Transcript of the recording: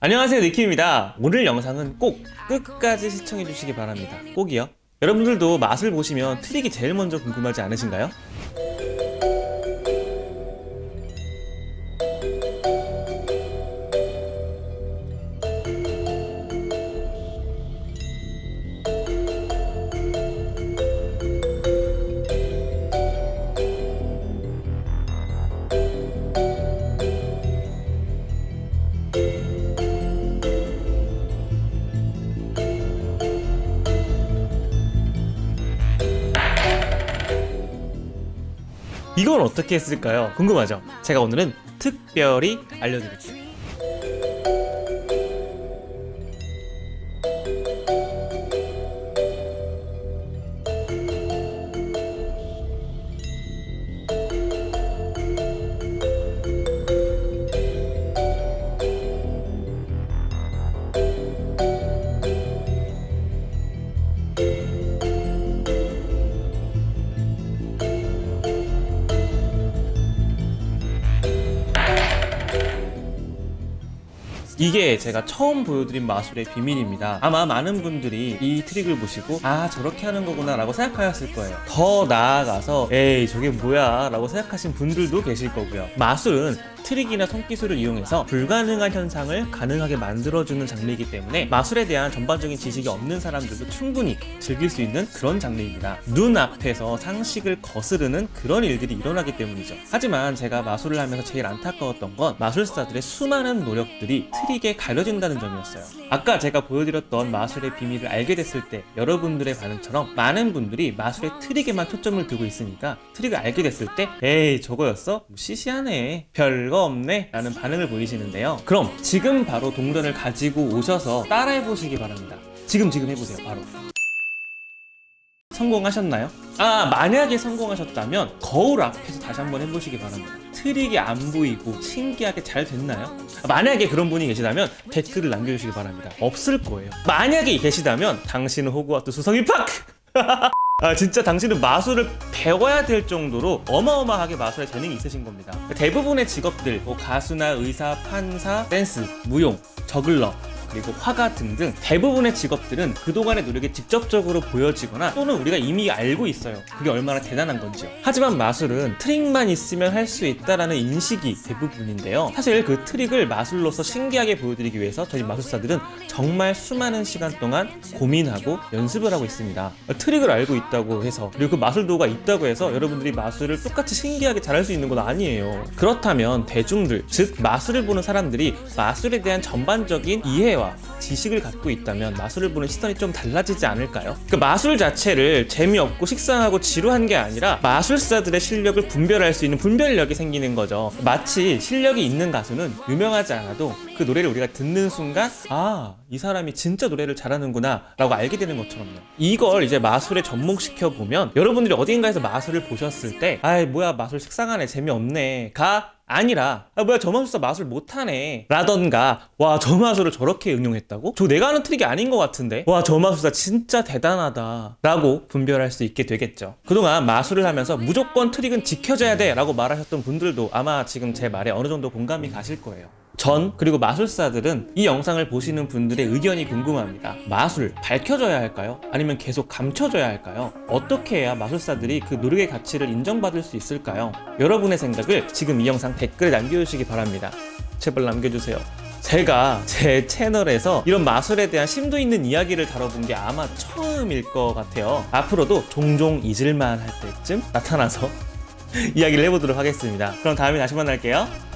안녕하세요, 니키입니다. 오늘 영상은 꼭 끝까지 시청해 주시기 바랍니다. 꼭이요. 여러분들도 맛을 보시면 트릭이 제일 먼저 궁금하지 않으신가요? 이건 어떻게 했을까요? 궁금하죠? 제가 오늘은 특별히 알려드릴게요. 이게 제가 처음 보여드린 마술의 비밀입니다. 아마 많은 분들이 이 트릭을 보시고 아, 저렇게 하는 거구나 라고 생각하셨을 거예요. 더 나아가서 에이, 저게 뭐야 라고 생각하신 분들도 계실 거고요. 마술은 트릭이나 손기술을 이용해서 불가능한 현상을 가능하게 만들어주는 장르이기 때문에 마술에 대한 전반적인 지식이 없는 사람들도 충분히 즐길 수 있는 그런 장르입니다. 눈앞에서 상식을 거스르는 그런 일들이 일어나기 때문이죠. 하지만 제가 마술을 하면서 제일 안타까웠던 건 마술사들의 수많은 노력들이 트릭에 가려진다는 점이었어요. 아까 제가 보여드렸던 마술의 비밀을 알게 됐을 때 여러분들의 반응처럼 많은 분들이 마술의 트릭에만 초점을 두고 있으니까 트릭을 알게 됐을 때 에이, 저거였어? 뭐 시시하네, 별거 없네 라는 반응을 보이시는데요. 그럼 지금 바로 동전을 가지고 오셔서 따라해보시기 바랍니다. 지금 해보세요. 바로. 성공하셨나요? 만약에 성공하셨다면 거울 앞에서 다시 한번 해보시기 바랍니다. 트릭이 안 보이고 신기하게 잘 됐나요? 만약에 그런 분이 계시다면 댓글을 남겨주시기 바랍니다. 없을 거예요. 만약에 계시다면 당신은 호그와트 수성 입학! 진짜 당신은 마술을 배워야 될 정도로 어마어마하게 마술에 재능이 있으신 겁니다. 대부분의 직업들, 가수나 의사, 판사, 댄스, 무용, 저글러, 그리고 화가 등등 대부분의 직업들은 그동안의 노력이 직접적으로 보여지거나 또는 우리가 이미 알고 있어요. 그게 얼마나 대단한 건지요. 하지만 마술은 트릭만 있으면 할 수 있다라는 인식이 대부분인데요. 사실 그 트릭을 마술로서 신기하게 보여드리기 위해서 저희 마술사들은 정말 수많은 시간 동안 고민하고 연습을 하고 있습니다. 트릭을 알고 있다고 해서 그리고 그 마술도가 있다고 해서 여러분들이 마술을 똑같이 신기하게 잘할 수 있는 건 아니에요. 그렇다면 대중들, 즉 마술을 보는 사람들이 마술에 대한 전반적인 이해와 지식을 갖고 있다면 마술을 보는 시선이 좀 달라지지 않을까요? 그 마술 자체를 재미없고 식상하고 지루한 게 아니라 마술사들의 실력을 분별할 수 있는 분별력이 생기는 거죠. 마치 실력이 있는 가수는 유명하지 않아도 그 노래를 우리가 듣는 순간 이 사람이 진짜 노래를 잘하는구나 라고 알게 되는 것처럼요. 이걸 이제 마술에 접목시켜 보면 여러분들이 어딘가에서 마술을 보셨을 때 뭐야, 마술 식상하네, 재미없네 가 아니라 뭐야, 저 마술사 마술 못하네 라던가 와, 저 마술을 저렇게 응용했다고? 저 내가 하는 트릭이 아닌 것 같은데? 와, 저 마술사 진짜 대단하다 라고 분별할 수 있게 되겠죠. 그동안 마술을 하면서 무조건 트릭은 지켜져야 돼 라고 말하셨던 분들도 아마 지금 제 말에 어느 정도 공감이 가실 거예요. 그리고 마술사들은 이 영상을 보시는 분들의 의견이 궁금합니다. 마술 밝혀져야 할까요? 아니면 계속 감춰져야 할까요? 어떻게 해야 마술사들이 그 노력의 가치를 인정받을 수 있을까요? 여러분의 생각을 지금 이 영상 댓글에 남겨주시기 바랍니다. 제발 남겨주세요. 제가 제 채널에서 이런 마술에 대한 심도 있는 이야기를 다뤄본 게 아마 처음일 것 같아요. 앞으로도 종종 잊을만 할 때쯤 나타나서 이야기를 해보도록 하겠습니다. 그럼 다음에 다시 만날게요.